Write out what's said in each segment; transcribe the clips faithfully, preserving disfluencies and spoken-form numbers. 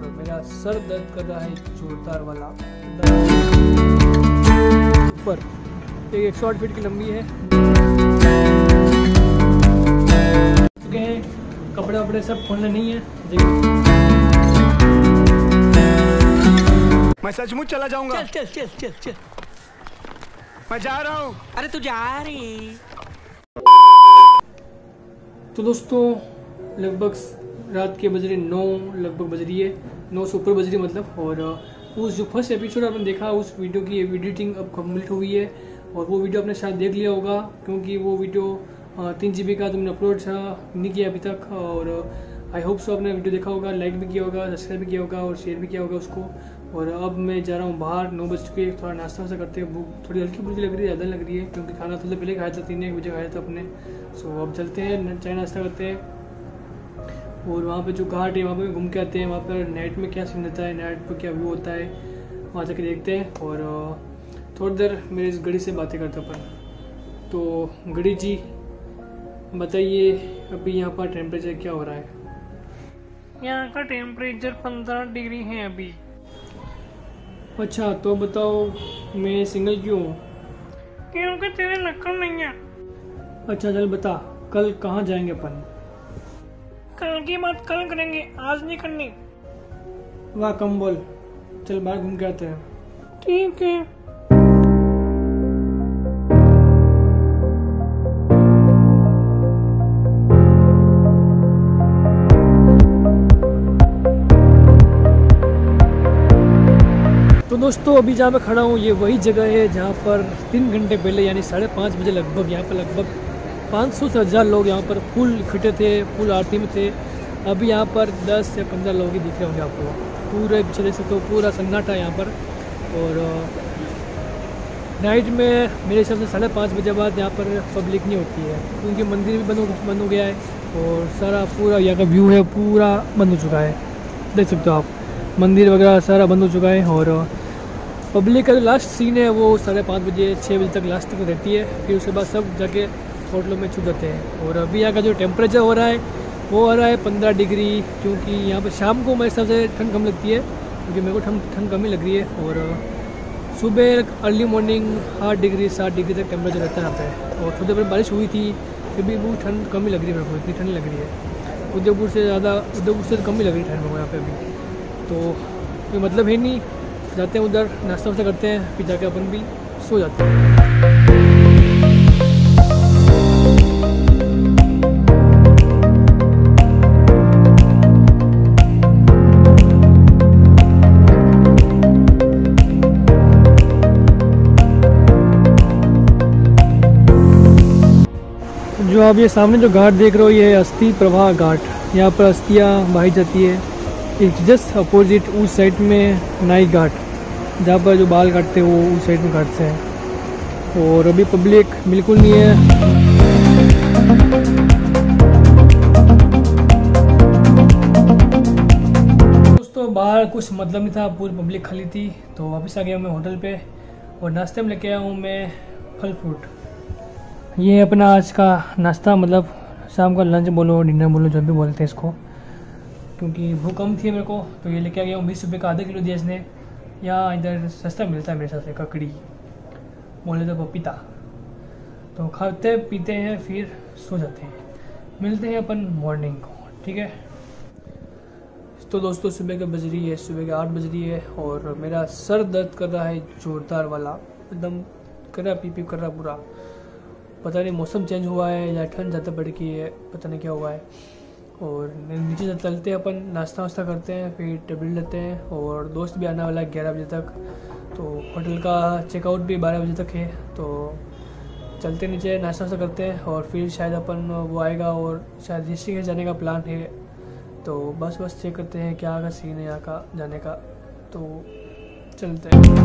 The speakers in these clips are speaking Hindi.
और मेरा सर दर्द कर रहा है जोरदार वाला। ऊपर एक सौ आठ फीट की लंबी है। चुके हैं, कपड़े वपड़े सब खोलने नहीं है। मैं सचमुच चला जाऊंगा। चल चल चल चल चल मैं जा रहा हूँ। अरे तू जा रही। तो दोस्तों लगभग रात के बज रहे नौ लगभग बज रही है, नौ से ऊपर बज रही है मतलब। और उस जो फर्स्ट एपिसोड आपने देखा उस वीडियो की एडिटिंग अब कंप्लीट हुई है और वो वीडियो आपने शायद देख लिया होगा, क्योंकि वो वीडियो तीन जी बी का तुमने अपलोड नहीं किया अभी तक। और आई होप सो आपने वीडियो देखा होगा, लाइक भी किया होगा, सब्सक्राइब भी किया होगा और शेयर भी किया होगा उसको। और अब मैं जा रहा हूँ बाहर, नौ बज चुके, थोड़ा नाश्ता वास्ता करते हैं। भूख थोड़ी हल्की फुल्की लग रही है, ज़्यादा लग रही है, क्योंकि खाना थोड़ा पहले खाया था, तीन एक बजे खाया था अपने। सो अब चलते हैं, चाय नाश्ता करते हैं और वहाँ पे जो घाट है वहाँ पे घूम के आते हैं। वहाँ पर नाइट में क्या सीन रहता है, नाइट पर क्या व्यू होता है, वहाँ जाके देखते हैं। और थोड़ी देर मेरे इस घड़ी से बातें करते अपन। तो घड़ी जी बताइए अभी यहाँ पर टेम्परेचर क्या हो रहा है? यहाँ का टेम्परेचर पंद्रह डिग्री है अभी। अच्छा तो बताओ मैं सिंगल क्यों हूँ? क्योंकि तेरे लक्कड़ नहीं है। अच्छा चल बता, कल कहाँ जाएंगे अपन? कल की बात कल करेंगे, आज नहीं करनी। वाह कम बोल, चल बाहर घूम के आते हैं। ठीक है। तो दोस्तों अभी जहाँ मैं खड़ा हूँ ये वही जगह है जहाँ पर तीन घंटे पहले यानी साढ़े पाँच बजे लगभग यहाँ पर लगभग पाँच सौ से हज़ार लोग यहाँ पर फुल इकट्ठे थे, फुल आरती में थे। अभी यहाँ पर दस से पंद्रह लोग ही दिख रहे होंगे आपको, पूरे पीछे देख सकते हो, पूरा सन्नाटा है यहाँ पर। और नाइट में मेरे हिसाब से साढ़े पाँच बजे बाद यहाँ पर पब्लिक नहीं होती है, क्योंकि मंदिर भी बंद हो बंद हो गया है और सारा पूरा यहाँ का व्यू है पूरा बंद हो चुका है। देख सकते हो आप, मंदिर वगैरह सारा बंद हो चुका है। और पब्लिक का जो लास्ट सीन है वो साढ़े पाँच बजे छः बजे तक लास्ट तक रहती है, फिर उसके बाद सब जाके होटलों में छूट जाते हैं। और अभी यहाँ का जो टेम्परेचर हो रहा है वो आ रहा है पंद्रह डिग्री, क्योंकि यहाँ पर शाम को मेरे हिसाब से ठंड कम लगती है, क्योंकि मेरे को ठंड ठंड कम ही लग रही है। और सुबह अर्ली मॉर्निंग आठ डिग्री सात डिग्री तक टेम्परेचर रहता है यहाँ पे। और थोड़ी देर बारिश हुई थी, फिर भी वो ठंड कम ही लग रही है मेरे को, इतनी ठंड लग रही है। उदयपुर से ज़्यादा उदयपुर से कम ही लग रही है ठंड मेरे को यहाँ पे अभी। तो कोई मतलब है नहीं, जाते हैं उधर नाश्ता वास्ता करते हैं, फिर जाके अपन भी सो जाते हैं। जो आप ये सामने जो घाट देख रहे हो ये अस्थि प्रवाह घाट, यहाँ पर अस्थियाँ बहाई जाती है। जस्ट अपोजिट उस साइड में नाई घाट, जहाँ पर जो बाल काटते हैं वो उस साइड में काटते हैं। और अभी पब्लिक बिल्कुल नहीं है। दोस्तों बाहर कुछ मतलब नहीं था, पूरी पब्लिक खाली थी, तो वापस आ गया मैं होटल पे और नाश्ते में लेके आया हूँ मैं फल फ्रूट। ये अपना आज का नाश्ता, मतलब शाम का लंच बोलो डिनर बोलो जो भी बोलते हैं इसको, क्योंकि भूख कम थी मेरे को, तो ये लेके आ गया हूँ। बीस रुपये का आधा किलो दिया इसने। यहाँ इधर सस्ता मिलता है मेरे हिसाब से, ककड़ी बोले तो पपीता। तो खाते पीते हैं फिर सो जाते हैं, मिलते हैं अपन मॉर्निंग को, ठीक है। तो दोस्तों सुबह का बज रही है, सुबह के आठ बज रही है और मेरा सर दर्द कर रहा है जोरदार वाला, एकदम कर रहा, पी पी कर रहा पूरा। पता नहीं मौसम चेंज हुआ है या ठंड ज़्यादा बढ़ गई है, पता नहीं क्या हुआ है। और नीचे से चलते हैं अपन, नाश्ता वास्ता करते हैं, फिर टेबल लेते हैं। और दोस्त भी आने वाला है ग्यारह बजे तक, तो होटल का चेकआउट भी बारह बजे तक है। तो चलते नीचे नाश्ता वास्ता करते हैं और फिर शायद अपन वो आएगा और शायद ऋषिकेश जाने का प्लान है। तो बस बस चेक करते हैं क्या का सीन है यहाँ का जाने का, तो चलते हैं।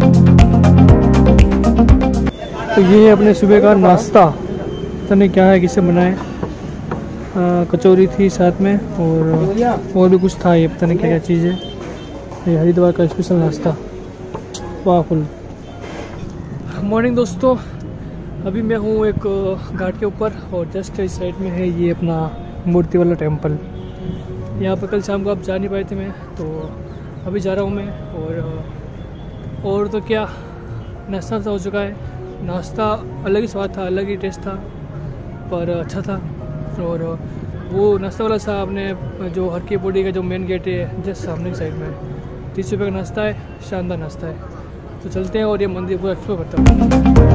तो ये अपने सुबह का नाश्ता, पता नहीं क्या है, किससे बनाए, कचौरी थी साथ में और और भी कुछ था, ये पता नहीं क्या क्या चीज़ है। ये हरिद्वार का स्पेशल नाश्ता, वाह फुल। मॉर्निंग दोस्तों, अभी मैं हूँ एक घाट के ऊपर और जस्ट इस साइड में है ये अपना मूर्ति वाला टेम्पल। यहाँ पर कल शाम को आप जा नहीं पाए थे मैं, तो अभी जा रहा हूँ मैं। और और तो क्या, नाश्ता हो चुका है। नाश्ता अलग ही स्वाद था, अलग ही टेस्ट था, पर अच्छा था। और वो नाश्ता वाला साहब ने जो हर की पौड़ी का जो मेन गेट है जस्ट सामने की साइड में, तीस रुपये का नाश्ता है, शानदार नाश्ता है। तो चलते हैं और ये मंदिर पूरा एक्सप्लोर करता हूँ।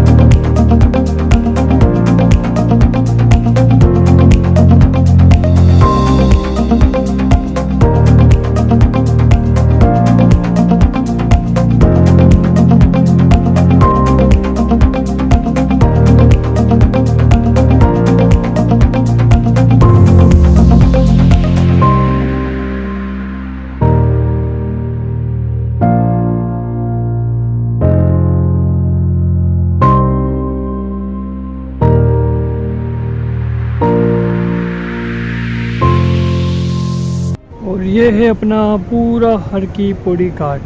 और ये है अपना पूरा हर की पौड़ी घाट,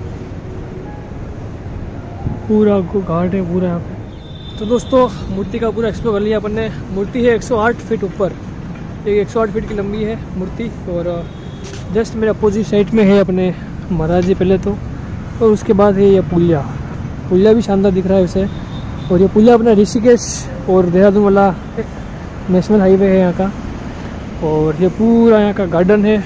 पूरा घाट है पूरा यहाँ पे। तो दोस्तों मूर्ति का पूरा एक्सप्लोर कर लिया अपन ने। मूर्ति है एक सौ आठ फीट ऊपर, एक एक सौ आठ फीट की लंबी है मूर्ति। और जस्ट मेरे अपोजिट साइड में है अपने महाराज जी पहले तो, और उसके बाद है ये पुलिया। पुलिया भी शानदार दिख रहा है उसे। और ये पुलिया अपना ऋषिकेश और देहरादून वाला नेशनल हाईवे है यहाँ का। और ये पूरा यहाँ का गार्डन है।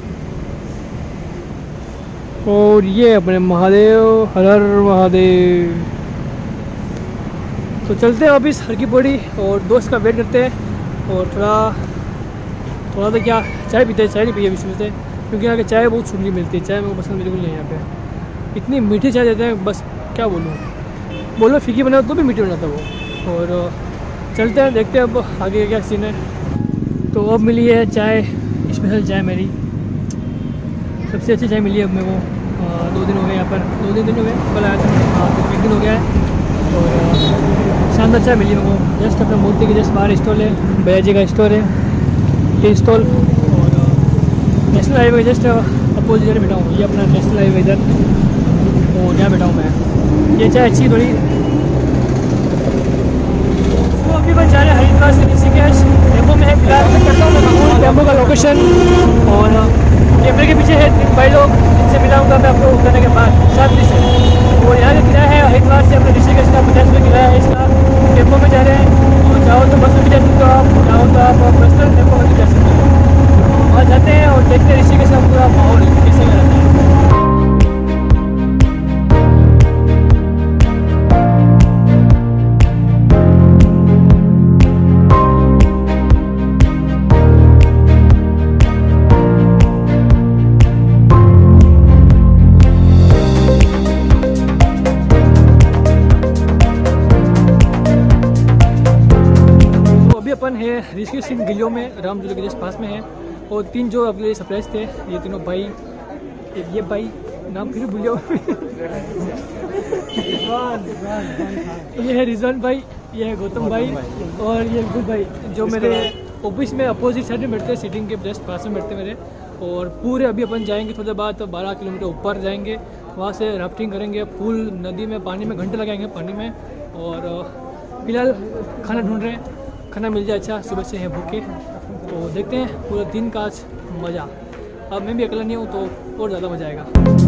और ये अपने महादेव, हर हर महादेव। तो चलते हैं वापिस हर की पौड़ी और दोस्त का वेट करते हैं। और थोड़ा थोड़ा तो क्या चाय पीते हैं, चाय नहीं पिए विश्व से, क्योंकि यहाँ की चाय बहुत सुंदर मिलती है। चाय मेरे को पसंद बिल्कुल नहीं है यहाँ पे, इतनी मीठी चाय देते हैं, बस क्या बोलूँ। बोलो फीकी बनाओ तो भी मीठी बनाता वो। और चलते हैं, देखते हैं अब आगे क्या सीन है। तो अब मिली है चाय, स्पेशल चाय मेरी, सबसे अच्छी चाय मिली है अब मेरे को। दो दिन हो गए यहाँ पर, दो दिन दिन हो गए, कल आया था, हाँ तो एक दिन हो गया है। और शानदार चाय मिली मेरे को। जस्ट अपने मूर्ति के जस्ट बाहर स्टॉल है, भैया जी का स्टोर है ये स्टॉल। और नेशनल हाईवे जस्ट अपोजिट जगह बैठा हूँ, ये अपना नेशनल हाईवे इधर, और यहाँ बैठा हूँ मैं। ये चाय अच्छी थोड़ी। तो अभी बन जा रहे हैं हरिद्वार से ऋषिकेश, टेम्पो में है फिलहाल। मैं करता हूँ मैं टेम्पो का लोकेशन। और कैमरे के पीछे है तीन भाई लोग, जिनसे मिलाऊंगा मैं आपको उतरने के बाद शांति से। और यहाँ का किराया है हरिद्वार से अपने ऋषिकेश का पचास रुपये किराया है इसका। टेम्पो में जा रहे हैं, और चाहो तो बस में भी जा सकते हो आप, चाहो तो आप पर्सनल टेम्पो में भी जा सकते हो। वहाँ जाते हैं और देखते हैं ऋषिकेश का पूरा माहौल कैसे रहता है। अपन है ऋषिकेश सिंह गिलियों में, राम झूले के जस्ट पास में है। और तीन जो अपने लिए सरप्राइज थे, ये तीनों भाई, एक ये भाई नाम फिर भूल जाओ ये है रिजवान भाई, ये है गौतम भाई, और ये गुड भाई जो मेरे ऑफिस में अपोजिट साइड में बैठते हैं, सीटिंग के जस्ट पास में बैठते मेरे। और पूरे अभी अपन जाएंगे थोड़ी देर बाद, तो बारह किलोमीटर ऊपर जाएंगे, वहाँ से राफ्टिंग करेंगे, फुल नदी में पानी में घंटे लगाएंगे पानी में। और फिलहाल खाना ढूंढ रहे हैं, खाना मिल जाए अच्छा, सुबह से है भूखे। तो देखते हैं पूरा दिन का आज मज़ा। अब मैं भी अकेला नहीं हूँ तो और ज़्यादा मज़ा आएगा।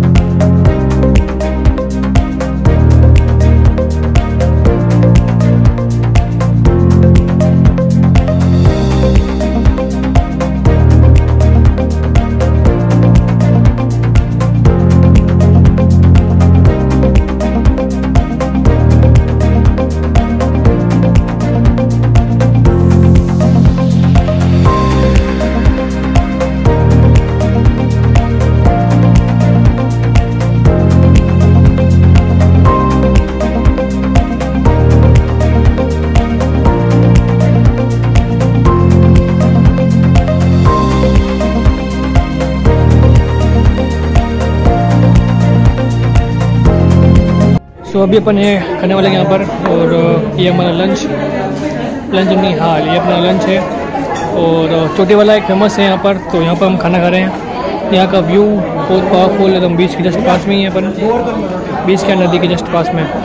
तो अभी अपन है खाने वाले यहाँ पर, और ये हमारा लंच लंच नहीं हाँ ये अपना लंच है। और चोटी वाला एक फेमस है यहाँ पर, तो यहाँ पर हम खाना खा रहे हैं। यहाँ का व्यू बहुत पावरफुल है, एकदम बीच के जस्ट पास में ही है अपन, बीच के नदी के जस्ट पास में।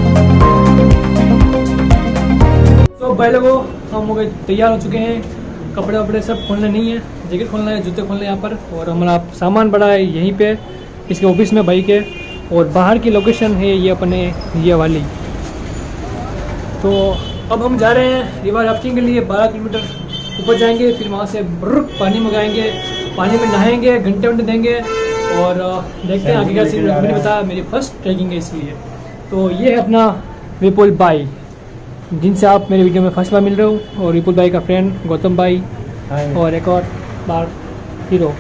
तो पहले वो हम हो गए तैयार हो चुके हैं, कपड़े वपड़े सब खोलने नहीं है, जैकेट खोलना है, जूते खोलने यहाँ पर। और हमारा सामान बड़ा है यहीं पे इसके ऑफिस में भाई के। और बाहर की लोकेशन है ये अपने ये वाली। तो अब हम जा रहे हैं रिवर राफ्टिंग के लिए। बारह किलोमीटर ऊपर जाएंगे, फिर वहाँ से ब्रुक पानी मंगाएंगे, पानी में नहाएंगे, घंटे घंटे देंगे और देखते हैं आगे क्या सीन। मैंने बताया मेरी फर्स्ट ट्रैकिंग है इसलिए। तो ये है अपना विपुल भाई, जिनसे आप मेरे वीडियो में फर्स्ट बार मिल रहे हो, और विपुल भाई का फ्रेंड गौतम भाई, और एक और बार हीरो।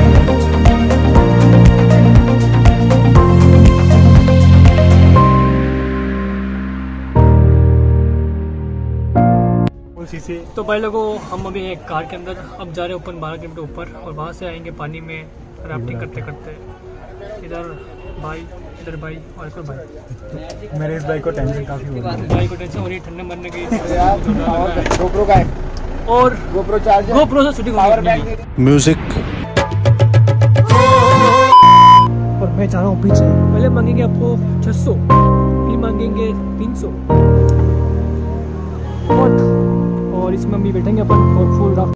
तो भाई लोगों, हम अभी हैं कार के अंदर। अब जा रहे हैं ऊपर बारह किलोमीटर ऊपर, और वहाँ से आएंगे पानी में राफ्टिंग करते करते। इधर भाई, इधर भाई और एक और भाई। मेरे इस बाइक को टेंशन काफी हो रही है। भाई को टेंशन हो रही है, ठंडे मरने की। गोप्रो का है और गोप्रो चार्जर, गोप्रो से शूटिंग पावर बैंक, म्यूजिक। और मैं जा रहा हूँ पीछे। पहले मांगेंगे आपको छह सौ, फिर मांगेंगे तीन सौ, और इसमें हम भी बैठेंगे अपन और फुल